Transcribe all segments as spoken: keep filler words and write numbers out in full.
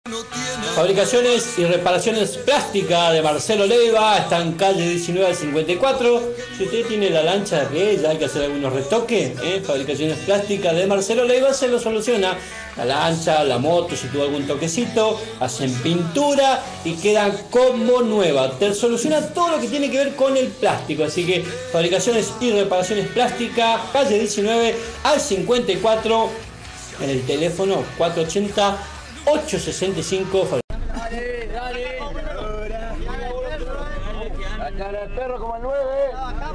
Fabricaciones y reparaciones plásticas de Marcelo Leiva, está en calle diecinueve al cincuenta y cuatro. Si usted tiene la lancha que ya hay que hacer algunos retoques, ¿eh? Fabricaciones plásticas de Marcelo Leiva se lo soluciona. La lancha, la moto, si tuvo algún toquecito, hacen pintura y quedan como nueva. Te soluciona todo lo que tiene que ver con el plástico. Así que fabricaciones y reparaciones plásticas, calle diecinueve al cincuenta y cuatro, en el teléfono cuatro ochenta, ocho sesenta y cinco. Dale, dale. La cara del perro como el nueve.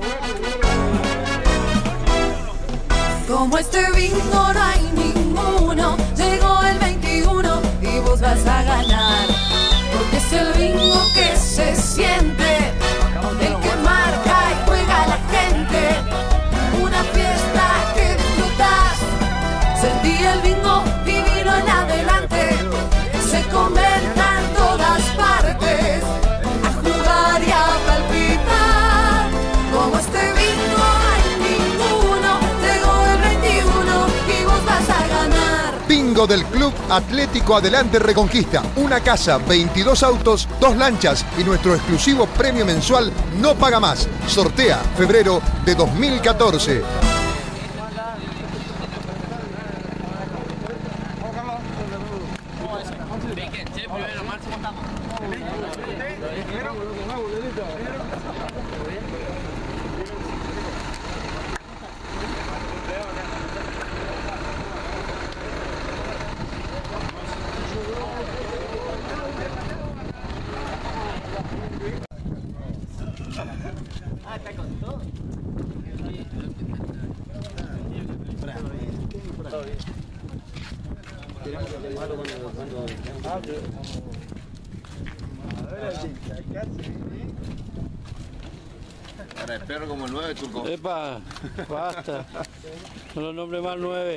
Como este bingo no hay ninguno, llegó el veintiuno y vos vas a ganar. Porque es el bingo que se siente, el que marca y juega a la gente. Una fiesta que disfrutas, sentí el bingo, vivilo en adelante. Se converta en todas partes, a jugar y a palpitar. Como este bingo no hay ninguno, llegó el veintiuno y vos vas a ganar. Bingo del Club Atlético Adelante Reconquista. Una casa, veintidós autos, dos lanchas y nuestro exclusivo premio mensual No Paga Más. Sortea febrero de dos mil catorce. Ah, está con todo. Ahora el perro como el nueve, Turco. Epa, basta. No lo nombre más nueve.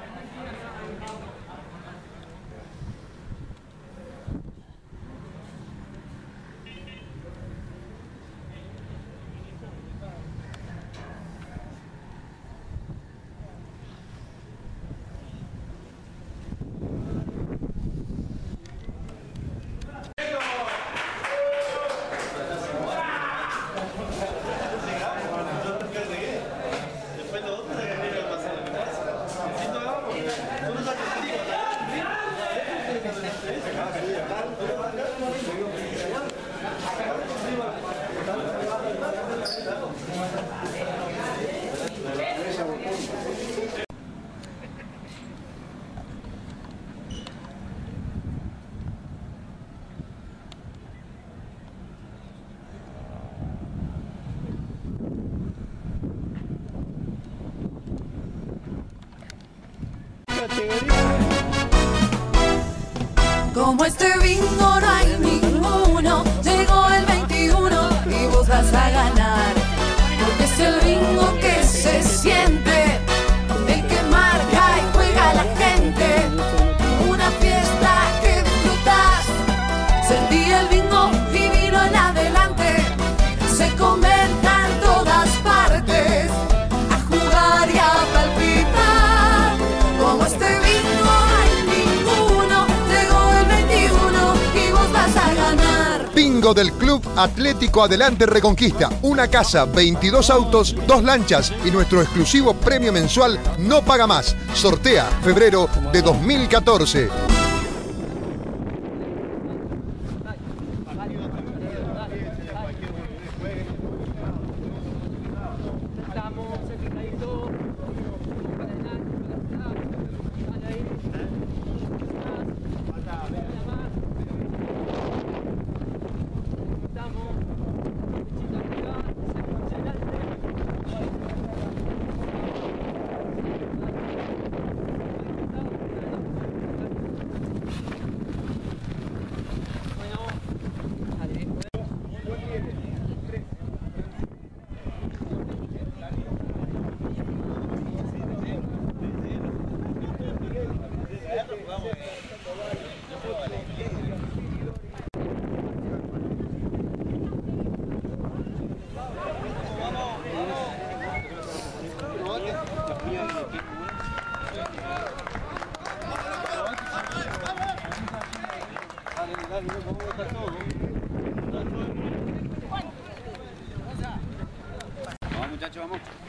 Como este bingo no hay ninguno, llegó el veintiuno y vos vas a ganar. Porque es el bingo que se siente, el que marca y juega a la gente. Una fiesta que disfrutas, sentí el bingo, vivilo en adelante. Se converta en todas partes, a jugar y a palpitar. Como este bingo no hay ninguno, llegó el veintiuno y vos vas a ganar. Bingo del Club Atlético Adelante Reconquista. Una casa, veintidós autos, dos lanchas y nuestro exclusivo premio mensual No Paga Más. Sortea febrero de dos mil catorce. Dale, loco, vamos a botar todo. Vamos muchachos, vamos.